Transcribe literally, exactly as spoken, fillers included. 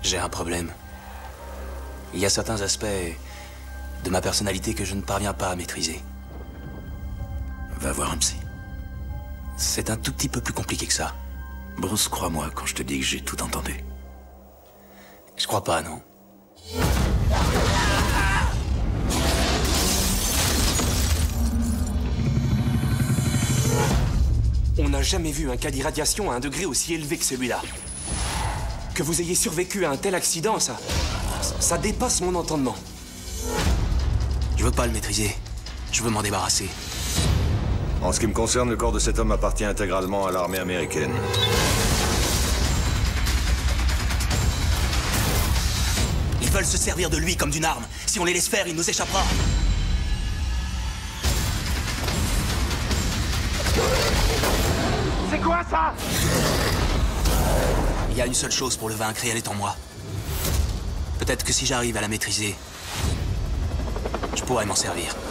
J'ai un problème. Il y a certains aspects de ma personnalité que je ne parviens pas à maîtriser. Va voir un psy. C'est un tout petit peu plus compliqué que ça. Bruce, crois-moi quand je te dis que j'ai tout entendu. Je crois pas, non. On n'a jamais vu un cas d'irradiation à un degré aussi élevé que celui-là. Que vous ayez survécu à un tel accident, ça... ça dépasse mon entendement. Je veux pas le maîtriser. Je veux m'en débarrasser. En ce qui me concerne, le corps de cet homme appartient intégralement à l'armée américaine. Ils veulent se servir de lui comme d'une arme. Si on les laisse faire, il nous échappera. C'est quoi ça? Il y a une seule chose pour le vaincre et elle est en moi. Peut-être que si j'arrive à la maîtriser, je pourrais m'en servir.